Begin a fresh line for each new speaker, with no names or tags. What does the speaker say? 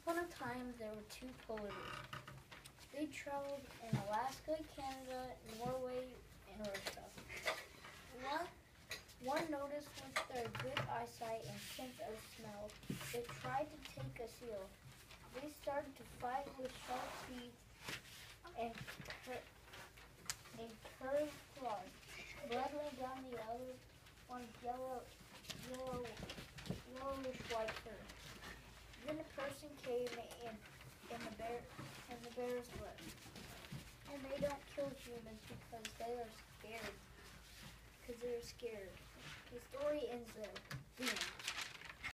Upon a time, there were two polar bears. They traveled in Alaska, Canada, Norway, and Russia. One, one noticed with their good eyesight and sense of smell, they tried to take a seal. They started to fight with sharp teeth and, and curved claws. Blood ran down the other one's yellowish white fur. Then a person came in the bear's left. And they don't kill humans because they are scared. Because they're scared. The story ends there. The end.